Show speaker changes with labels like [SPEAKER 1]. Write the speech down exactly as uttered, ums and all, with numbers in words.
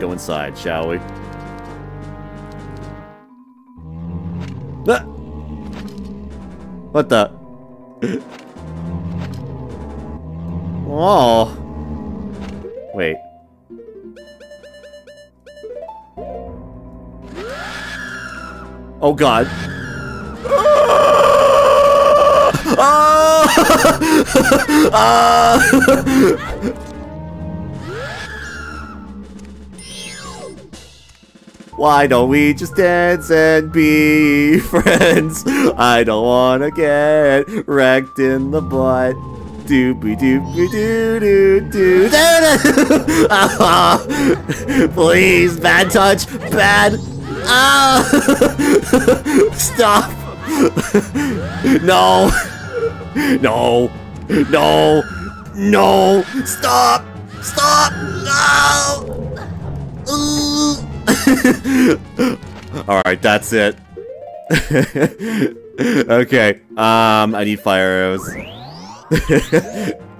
[SPEAKER 1] go inside, shall we? Ah! What the? Oh. Wait. Oh god. Ah! Ah! Why don't we just dance and be friends? I don't wanna get wrecked in the butt. Doopy doopy doo doo doo doo. Ah, please, bad touch, bad. Ah! Stop! No! No! No! No! Stop! Stop! No! Alright, that's it. Okay, um, I need fire arrows.